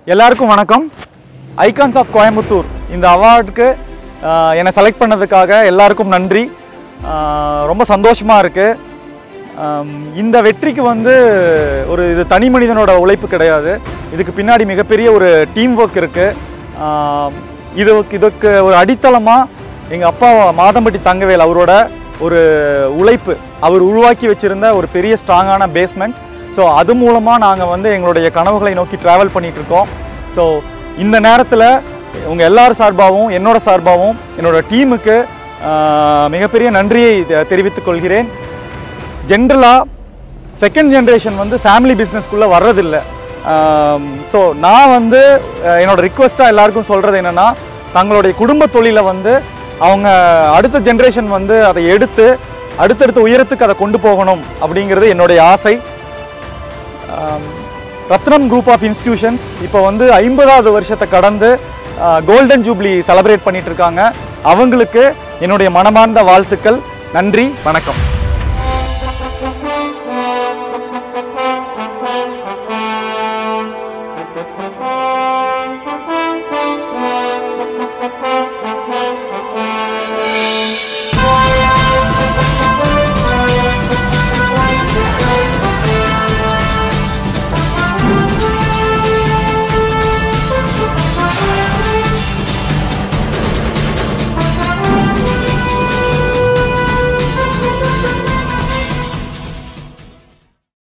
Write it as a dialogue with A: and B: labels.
A: எல்லாருக்கும் வணக்கம். Icons of Coimbatore இந்த அவார்டுக்கு என்னை செலக்ட் பண்ணதுக்காக எல்லாருக்கும் நன்றி. ரொம்ப சந்தோஷமாக இருக்குது. இந்த வெற்றிக்கு இது தனி மனிதனோட உழைப்பு கிடையாது. இதுக்கு பின்னாடி மிகப்பெரிய ஒரு டீம் ஒர்க் இருக்குது. இதுக்கு ஒரு அடித்தளமாக எங்கள் அப்பா மாதம்பட்டி தங்கவேல் அவரோட ஒரு உழைப்பு, அவர் உருவாக்கி வச்சுருந்த ஒரு பெரிய ஸ்ட்ராங்கான பேஸ்மெண்ட். ஸோ அது மூலமாக நாங்கள் எங்களுடைய கனவுகளை நோக்கி ட்ராவல் பண்ணிகிட்ருக்கோம். ஸோ இந்த நேரத்தில் உங்கள் எல்லார் சார்பாகவும் என்னோட சார்பாகவும் என்னோட டீமுக்கு மிகப்பெரிய நன்றியை தெரிவித்துக் கொள்கிறேன். ஜென்ரலாக செகண்ட் ஜென்ரேஷன் ஃபேமிலி பிஸ்னஸ்க்குள்ளே வர்றதில்லை. ஸோ நான் என்னோட ரிக்வெஸ்ட்டாக எல்லாருக்கும் சொல்கிறது என்னென்னா, தங்களுடைய குடும்ப தொழிலை அவங்க அடுத்த ஜென்ரேஷன் அதை எடுத்து அடுத்தடுத்த உயரத்துக்கு அதை கொண்டு போகணும் அப்படிங்கிறது என்னுடைய ஆசை. ரத்னம் குரூப் ஆஃப் இன்ஸ்டிடியூஷன்ஸ் இப்போ 50வது வருஷத்தை கடந்து கோல்டன் ஜூப்ளி செலிப்ரேட் பண்ணிட்டு இருக்காங்க. அவங்களுக்கு என்னுடைய மனமார்ந்த வாழ்த்துக்கள். நன்றி, வணக்கம்.